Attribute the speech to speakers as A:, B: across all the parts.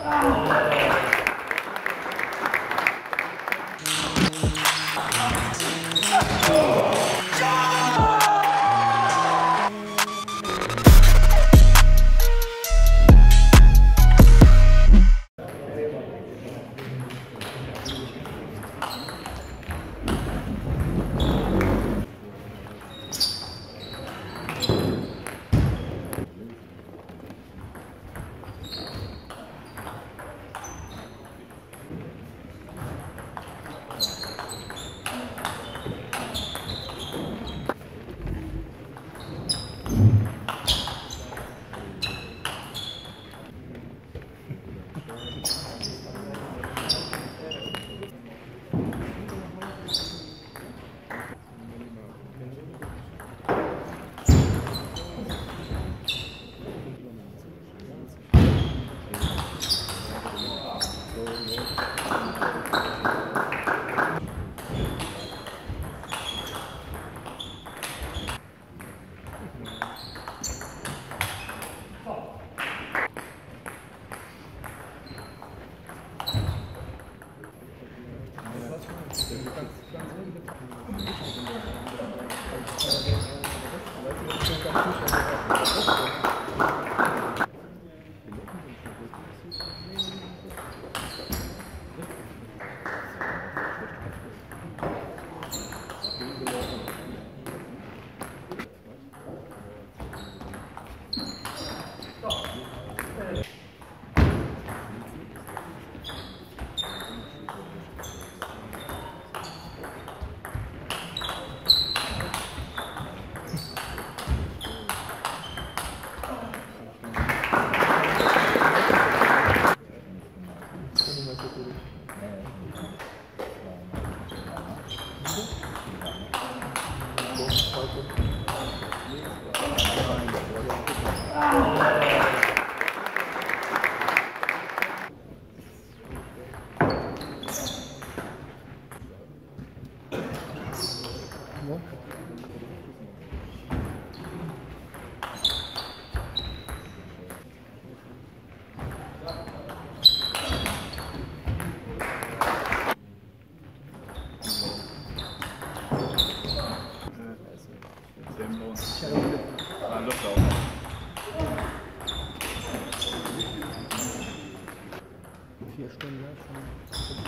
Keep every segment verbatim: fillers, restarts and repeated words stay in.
A: Vier Stunden, ja, schon.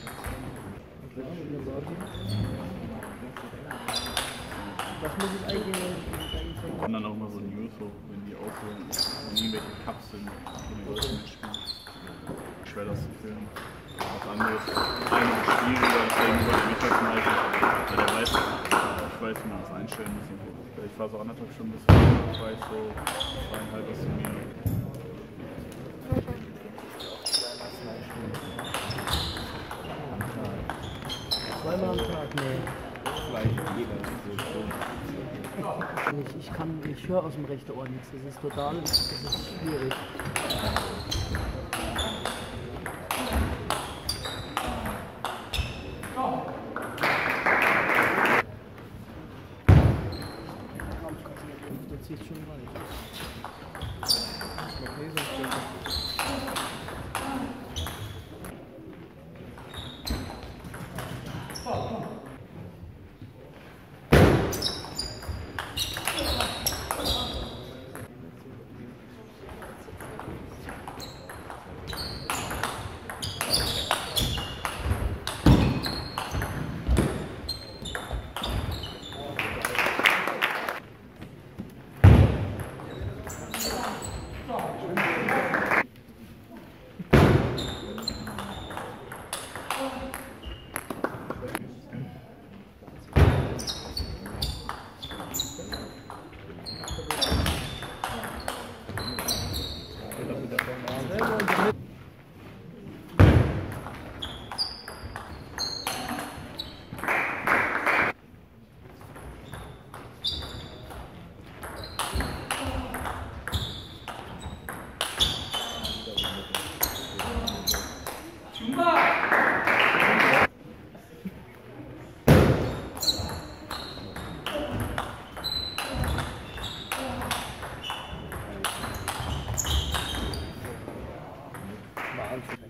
A: Was muss ich eigentlich?
B: Und dann auch mal so News, so, wenn die aufhören, irgendwelche Kapseln von den Leuten mitspielen. Schwer das zu filmen. Was anderes, einige schwieriger, deswegen wollte ich mich festhalten, weil der weiß, ich weiß, wie man das einstellen muss. Ich war so anderthalb Stunden bis ich war ich so zweieinhalb bis zu mir.
A: Zweimal am Tag, nee.
C: Vielleicht jeder so
A: Ich, ich kann, ich höre aus dem rechten Ohr nichts. Das ist total, das ist schwierig. Das zieht schon weit.
C: anzunehmen.